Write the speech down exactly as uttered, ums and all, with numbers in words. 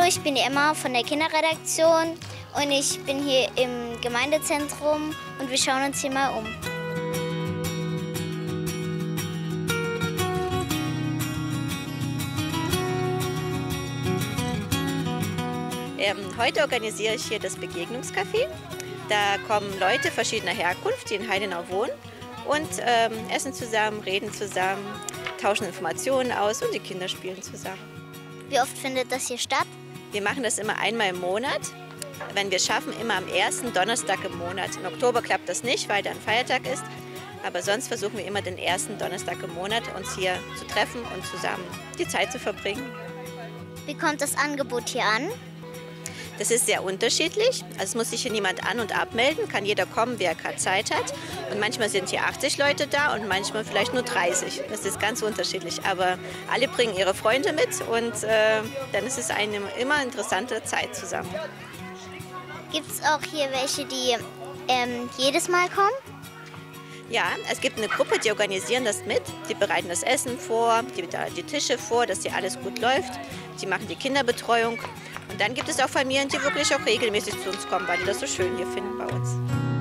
Hallo, ich bin die Emma von der Kinderredaktion und ich bin hier im Gemeindezentrum und wir schauen uns hier mal um. Ähm, heute organisiere ich hier das Begegnungscafé. Da kommen Leute verschiedener Herkunft, die in Heidenau wohnen und ähm, essen zusammen, reden zusammen, tauschen Informationen aus und die Kinder spielen zusammen. Wie oft findet das hier statt? Wir machen das immer einmal im Monat. Wenn wir es schaffen, immer am ersten Donnerstag im Monat. Im Oktober klappt das nicht, weil da ein Feiertag ist. Aber sonst versuchen wir immer den ersten Donnerstag im Monat, uns hier zu treffen und zusammen die Zeit zu verbringen. Wie kommt das Angebot hier an? Das ist sehr unterschiedlich. Also es muss sich hier niemand an- und abmelden, kann jeder kommen, wer gerade Zeit hat. Und manchmal sind hier achtzig Leute da und manchmal vielleicht nur dreißig. Das ist ganz unterschiedlich. Aber alle bringen ihre Freunde mit und äh, dann ist es eine immer interessante Zeit zusammen. Gibt es auch hier welche, die ähm, jedes Mal kommen? Ja, es gibt eine Gruppe, die organisieren das mit. Die bereiten das Essen vor, die, die Tische vor, dass hier alles gut läuft. Die machen die Kinderbetreuung. Und dann gibt es auch Familien, die wirklich auch regelmäßig zu uns kommen, weil die das so schön hier finden bei uns.